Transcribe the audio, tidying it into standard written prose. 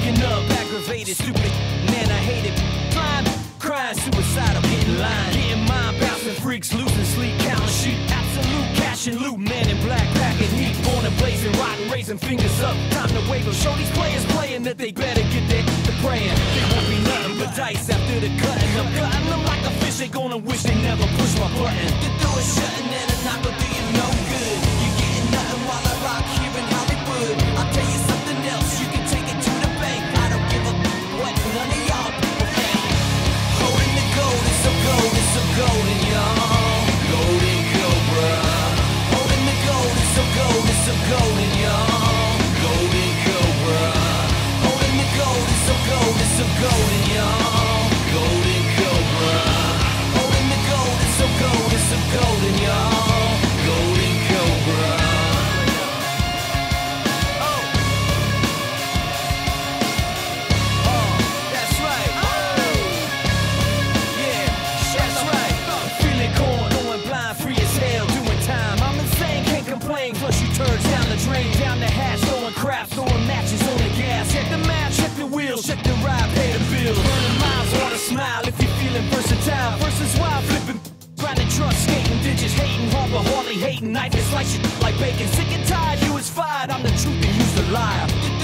waking up, aggravated, stupid, man, I hate it. Crying, suicidal, getting lined, getting mine, bouncing freaks, losing sleep, counting sheep. Absolute cash and loot, man in black, packing heat, born and blazing, rotten, raising fingers up. Time to wave 'em, show these players playing that they better get their to praying. They won't be nothing but dice after the cutting. I'm cutting them like a fish, they gonna wish they never push my button. You do it shutting and it's not gonna do you no good. You're getting nothing while I rock here in Hollywood. I'll tell you something else, you can take it to the bank. I don't give a what none of y'all people think. Holding the gold, it's so gold, it's so golden, y'all. Golden Cobra. Holding the gold, it's so gold, it's so golden, y'all. Golden Cobra. Holding the gold, it's so gold, it's so golden, y'all. Golden Cobra. Holding the gold, it's so gold, it's so golden, y'all. Golden Cobra. That's right. Yeah, that's right. Feeling corn, going blind, free as hell, doing time. I'm insane, can't complain. Flush you turds down the drain, down the hatch, throwing crap, throwing matches on the gas. Check the map, check the wheels, check the ride, pay the bill. Burning miles, wanna smile if you're feeling versatile. Versus wild, flipping, grinding trucks, skating digits, hating, harbor, hardly hating, knife is like shit, like bacon. Sick and tired, you is fired. I'm the truth and you's the liar.